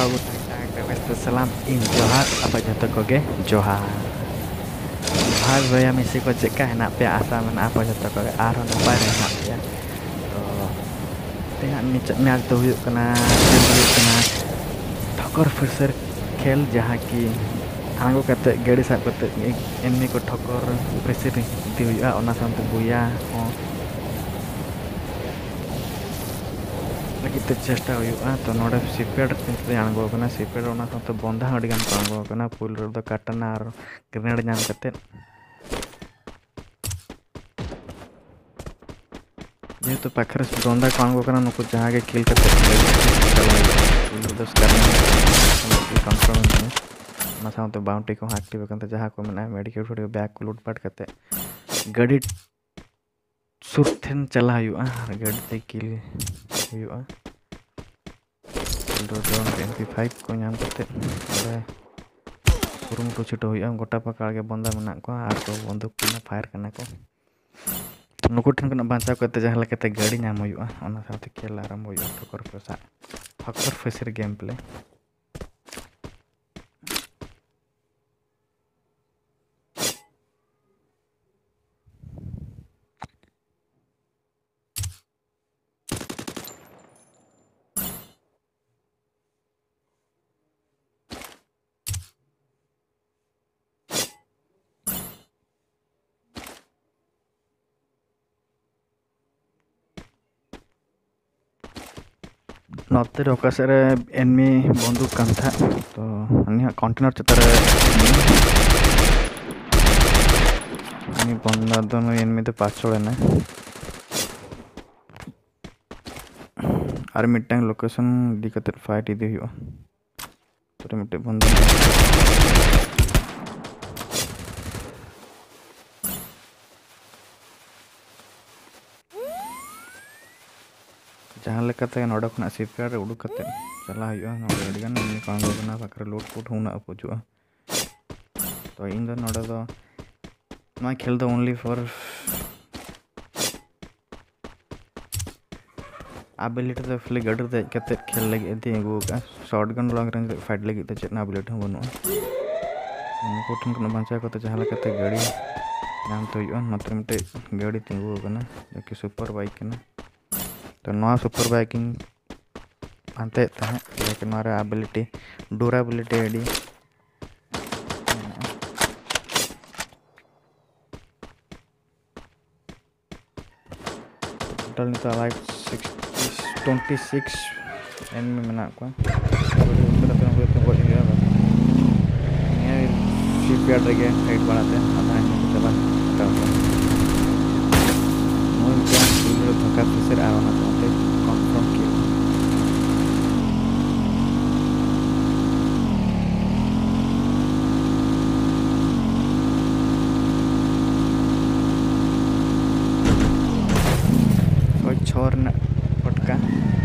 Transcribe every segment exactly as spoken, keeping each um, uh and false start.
Besto salam in Johar apa jatuh koge Johar. Johar boya misi ko cekah nak pia asa men apa jatuh koge aron apa nak pia. To tengah ni cek ni tu huyuk kena huyuk kena ठोकर फिर खेल जहाँ की आंगो कते गाड़ी साब कते एमनी को ठोकर प्रेसर दी हुआ ओना सामते बुया हो लगी ते चेष्टा हुआ तो नोडे सीपेड किंतु आंगो कना सीपेड ओना सामते बंदा हडी गान आंगो कना पुल रो काटना और ग्रेनेड नाम कते ये तो पाखरे बंदा को आंगो कना नुको जहाँ के किल कते दस करना कंट्रोल में ना सामते बाउंड्री को एक्टिव करते जहाँ को मैंने मेडिकेट फोटो बैग को लूट पाट करते गाड़ी सुरथेन चला हुआ गाड़ी ते किल हुआ दो ड्रोन एम पी फाइव को नाम करते और पुरुम को छुटो हुआ गोटा पकड़ के बंदा मना को आर को बंदूक को फायर करना को नुको ठन को बांचा करते जहाँ लेके गाड़ी नाम हुआ ओना सामते खेल आरंभ हुआ ठोकर पैसा ठोकर फेसर गेम प्ले नोते रोकासरे एनमी बंदूक कान था तो अन्य कंटेनर चतरे एनमी बंदा दोनों एनमी तो पाचोड़े ना आर मिटैंग लोकेशन दिखते फाइट इधे हुआ तो मिटे बंदा जहाँ लेकाते नोडा खुना सीपीआर उडुक कते चला हुआ नोडे अडिगान एमनी कांगो कना पाखरे लूट फूट हुना अपुजुआ तो इन दो नोडे दो मा खेल दो ओनली फॉर एबिलिटी तो फ्ली गडर दे कते खेल लगे दे गो का शॉटगन लॉन्ग रेंज फाइट लगे तो चेतना एबिलिटी हो बनो कोठन को बांचा को तो जहाँ लेकाते गाड़ी नाम तो हुआ मात्र मिटे गाड़ी तिंगु कना कि सुपर बाइक कना तो नवा सुपर बाइकिंग अंते तहे लेकिन नवा एबिलिटी ड्यूरेबिलिटी एडी टोटल नितो लाइक ट्वेंटी सिक्स एनमी मेना को सीपीआर रेगे फाइट बाड़ाते आधा एनमी को चला मोल क्या पुल धक्का फिसर आना चाहते कंफर्म किया कोई छोर न पटका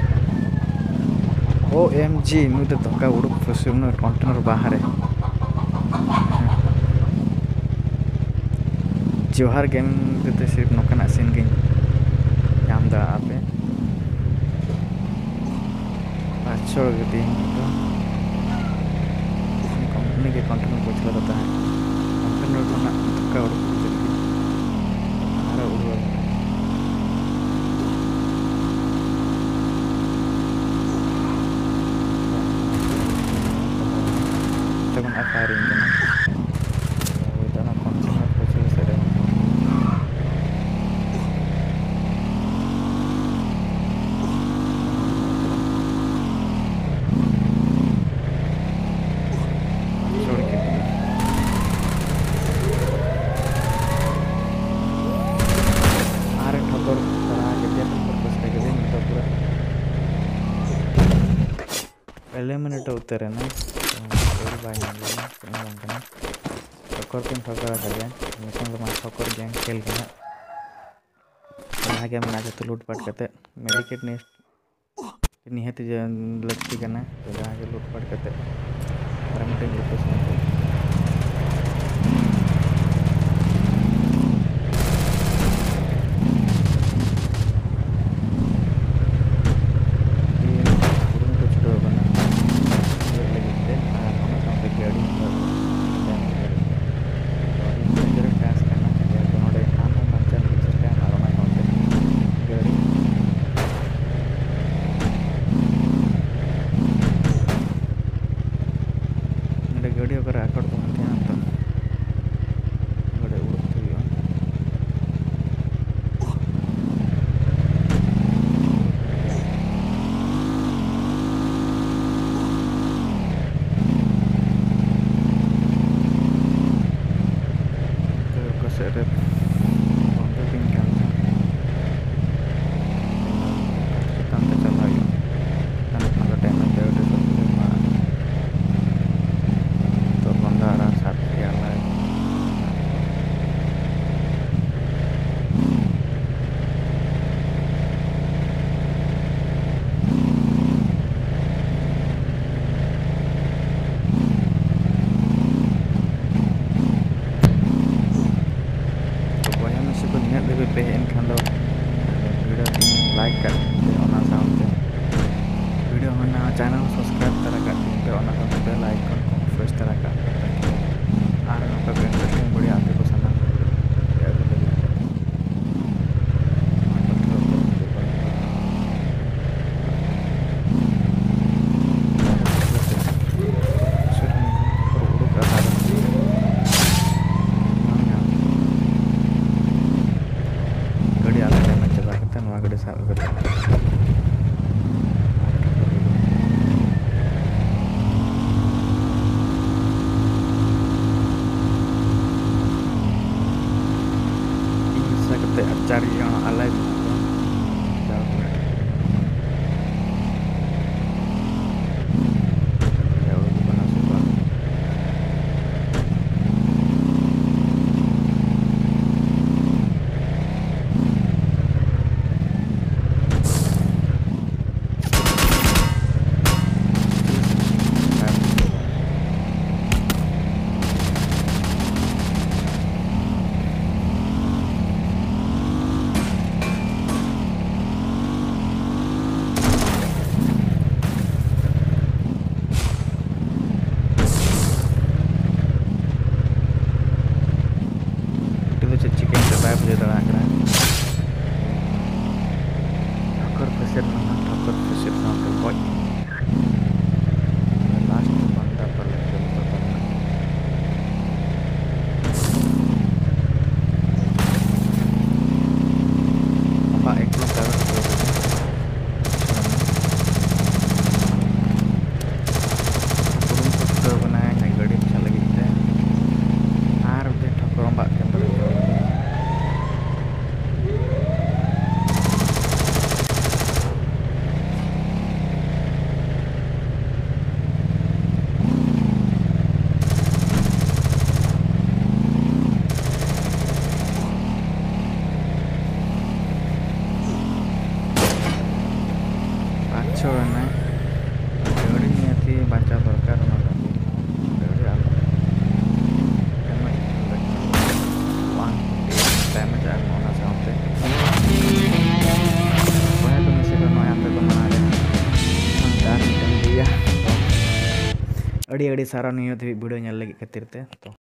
ओ एम जी मुझे धक्का उड़ुक फिसर न कंटेनर बाहर है जोहार गेम देते सिर्फ नौकना सीन गई नाम दा आपे पाँच गति तो कंपनी के कंटेनर को चला रहता है कंटेनर को ना धक्का उड़ आरा उड़ तब हम फायरिंग करना एलिमिनेट होते रहना बाय ना ठोकर पिन ठोकर आगे मिशन लो ठोकर गैंग खेल के आगे में आगे तो लूट पाट करते मेडिकेट ने निहत लगती करना तो जहाँ के लूट पाट करते पैरामीटर लोकेशन चार जन आलाय चिकन चबाय बुझे दड़ा ठाकुर फसेर ना ठाकुर फसेर साथे गoj लास्ट बंदा पर लगे apa एक लोग कर तो बनाया है गाड़ी अच्छा लगी थे आर उधर ठाकुर बात के अंदर छोड़ना गाड़ी नहीं आती बच्चा दरकार ना गाड़ी आलो डैमेज आ होना चाहते वह तो मिसे को नया पे बना रहे दान दिया अड़ी अड़ी सारा नहीं होती वीडियो नेल लगी खातिर ते तो